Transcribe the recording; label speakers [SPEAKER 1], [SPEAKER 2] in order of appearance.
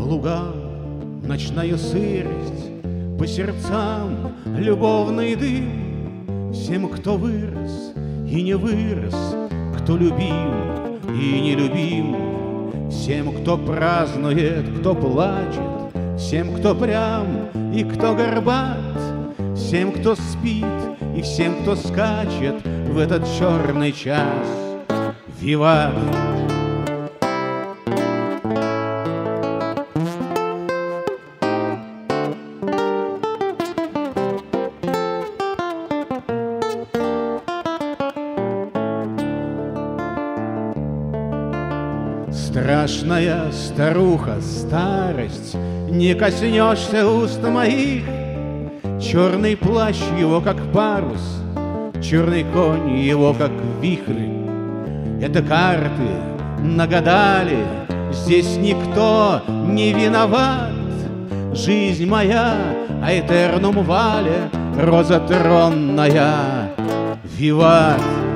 [SPEAKER 1] лугах ночная сырость, по сердцам любовный дым. Всем, кто вырос и не вырос, кто любим и не любим, всем, кто празднует, кто плачет, всем, кто прям и кто горбат, всем, кто спит и всем, кто скачет в этот черный час. Виват! Страшная старуха, старость, не коснешься уст моих. Черный плащ его, как парус, черный конь его, как вихрь. Это карты нагадали, здесь никто не виноват. Жизнь моя, аэтернум вале, роза тронная. Виват!